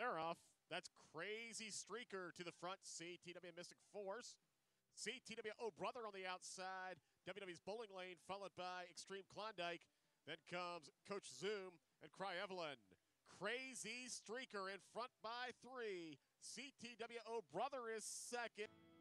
They're off. That's Crazy Streaker to the front. CTW Mystic Force. CTW Oh Brother on the outside. WW's Bowling Lane, followed by Extreme Klondike. Then comes Coach Zoom and Cry Evelyn. Crazy Streaker in front by 3. CTW Oh Brother is second.